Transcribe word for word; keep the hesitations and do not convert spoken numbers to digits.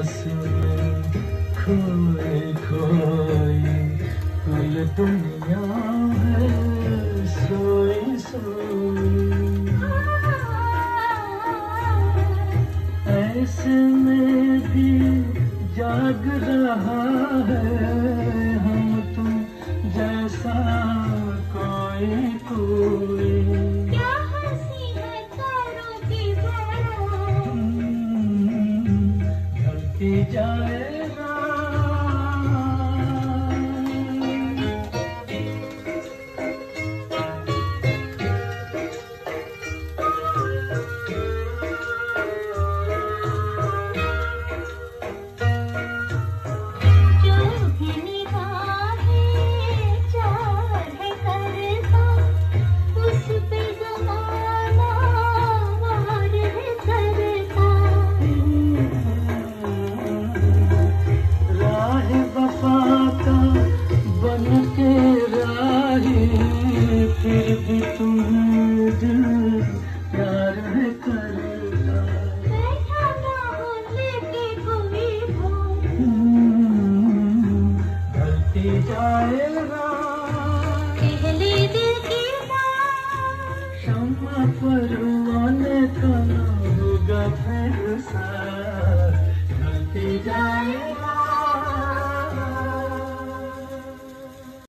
सांस में खोए खोए कुल दुनिया है सोई सोई। ऐसे में भी जाग रहा है हम तुम जैसा कोई कोई। क्या हंसी है तारों की बात, ढलती जाए फिर भी तुम्हें दिल प्यार है करता। बैठा ना हो लेके कोई भाव, ढलती जाए रात, पहले दिल की बात, शम्मा परवाने का होगा फिर सा। ढलती जाए रात।